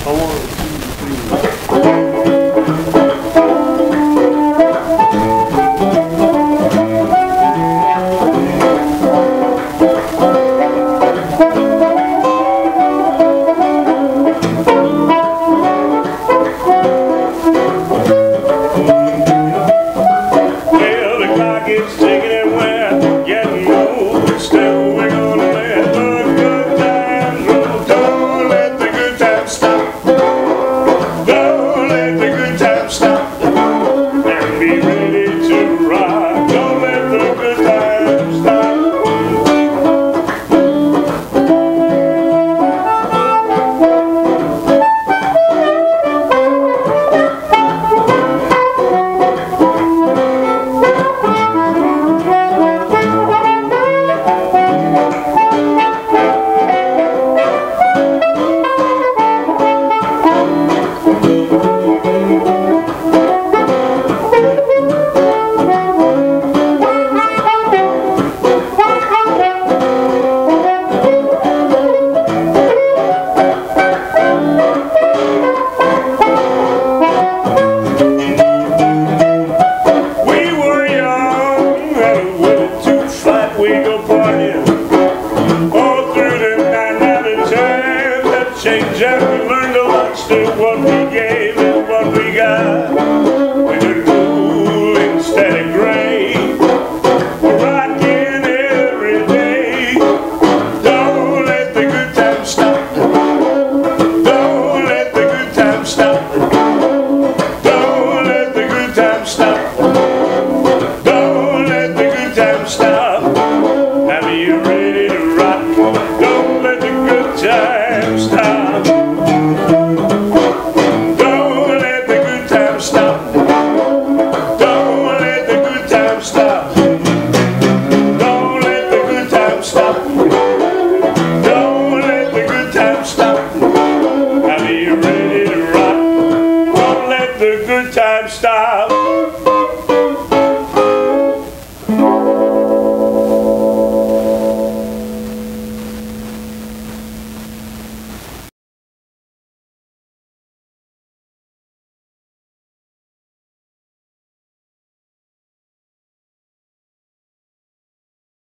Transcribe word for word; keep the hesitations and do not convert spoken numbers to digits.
It's taking it where getting old, but still we're gonna let the good times roll. Don't let the good times stop. Don't let the good times stop. And be ready to rock. Don't let the good times stop. We go partying all through the night, night and time. That change and we learned a lot. Still what we gave and what we got. We could cool instead of gray. We're rocking every day. Don't let the good times stop. Don't let the good times stop. Don't let the good times stop. Don't let the good times stop. Are you ready to rock? Don't let the good times stop. Don't let the good times stop. Don't let the good times stop. Don't let the good times stop. Don't let the good times stop. Are you ready to rock? Don't let the good times stop.